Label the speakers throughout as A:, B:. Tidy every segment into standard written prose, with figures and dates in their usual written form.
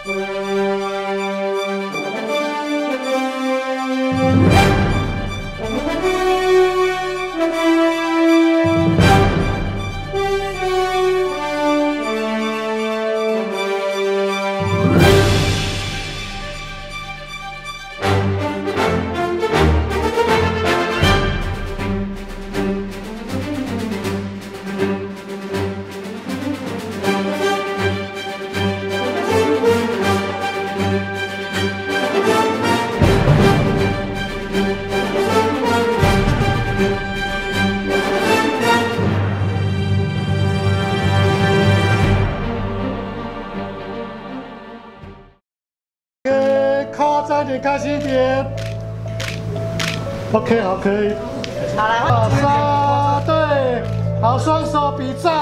A: 快点，开心一点。OK， 好，可以。
B: 好，来，
A: 杀对，好，双手比赞。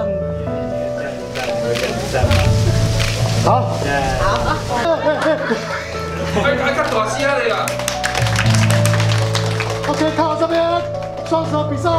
A: 好。好。
C: 哎，看大声的啦。
A: OK， 看我这边，双手比赞。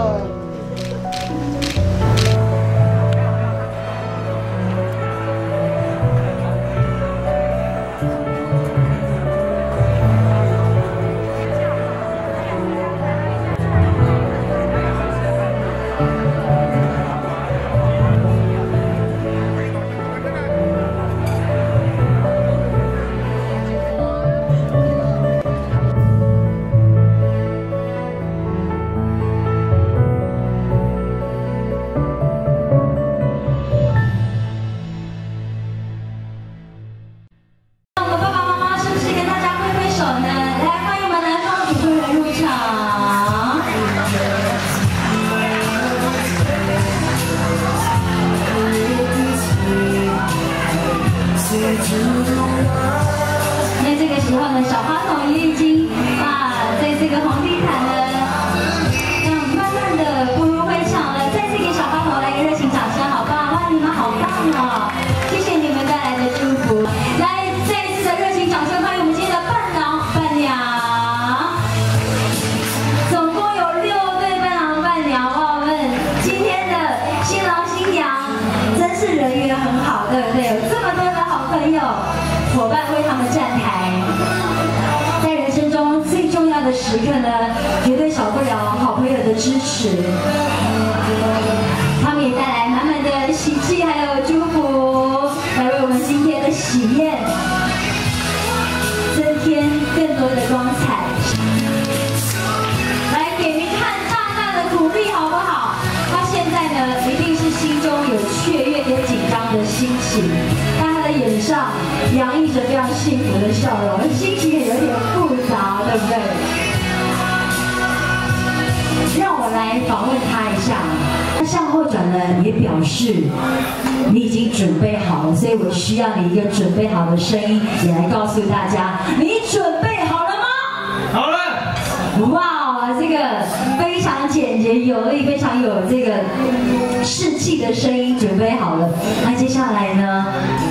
D: 那这个时候呢，小花筒也已经在这个红地毯呢，慢慢的步入会场了。再次给小花筒来一个热情掌声，好棒！哇，你们好棒哦！谢谢你们带来的祝福。来，再一次的热情掌声，欢迎我们今天的伴郎、伴娘。总共有6对伴郎、伴娘，哇，我们今天的新郎新娘真是人缘很好，对不对？有这么多的好朋友。 伙伴为他们站台，在人生中最重要的时刻呢，绝对少不了好朋友的支持。他们也带来满满的喜气，还有祝福，来为我们今天的喜宴增添更多的光彩。来给您看大大的鼓励，好不好？他现在呢，一定是心中有雀跃跟紧张的心情。 脸上洋溢着非常幸福的笑容，心情也有点复杂，对不对？让我来访问他一下。他向后转呢，也表示你已经准备好了，所以我需要你一个准备好的声音，也来告诉大家，你准备好了吗？
C: 好了。
D: 哇，这个非常简洁有力，非常有这个士气的声音，准备好了。那接下来呢？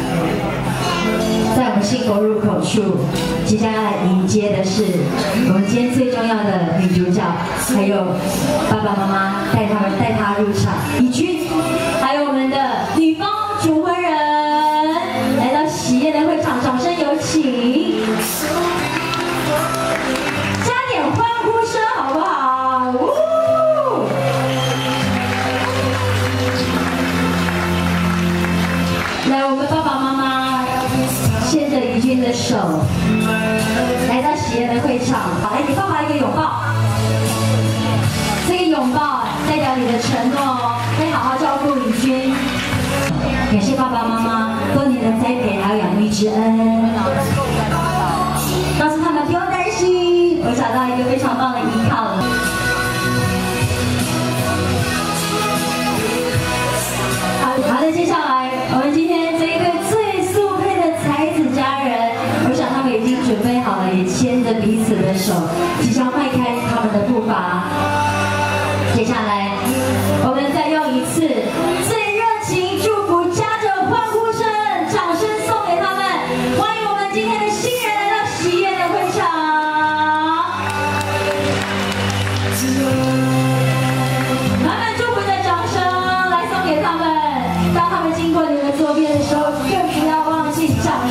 D: 在我们新国入口处，即将要来迎接的是我们今天最重要的女主角，还有爸爸妈妈带她入场，以及还有我们的女方主婚人来到喜宴的会场，掌声有请，加点欢呼声好不好？来，我们爸爸妈妈。 牵着怡君的手，来到喜宴的会场，来给爸爸一个拥抱。这个拥抱代表你的承诺哦，会好好照顾怡君。感谢爸爸妈妈多年的栽培还有养育之恩，告诉他们不用担心，我找到一个非常棒的依靠了。好的，接下来我们今天这一对最速配的才子佳人，我想他们已经准备好了，也牵着彼此的手，即将迈开他们的步伐。接下来，我们再用一次最热情祝福，加着欢呼声、掌声送给他们，欢迎我们今天的新人来到喜宴的会场。满满祝福的掌声来送给他们。当他们经过你们左边的时候，更不要忘记掌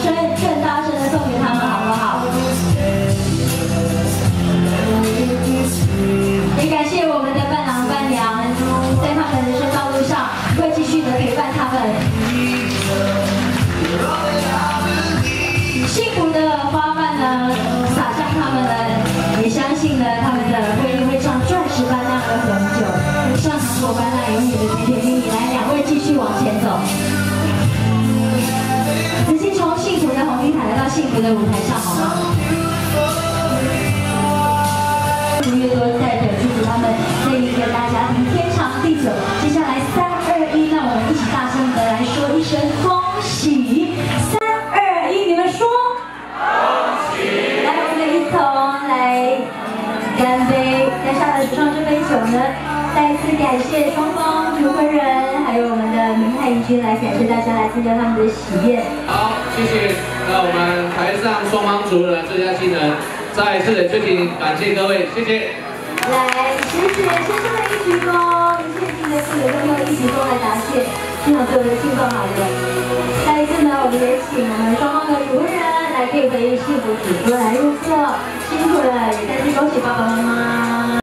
D: 的舞台上好吗？越多代表祝福他们这一个大家庭天长地久。接下来3、2、1，让我们一起大声的来说一声恭喜！3、2、1，你们说恭喜！来，我们一同来干杯！接下来手上这杯酒呢，再一次感谢双方主婚人，还有我们的明泰怡君来感谢大家来参加他们的喜宴。
B: 好，谢谢。那我们台上双方主人最佳新人，再次的最请感谢各位，谢谢。
D: 来，谢谢先生的一鞠躬，一切尽的事都用一鞠躬来答谢，非常对我们的敬重好的。下一次呢，我们也请我们双方的主人来配合一个幸福主歌来入座，辛苦了，也再次恭喜爸爸妈妈。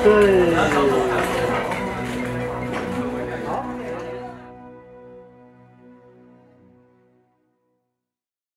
A: 对。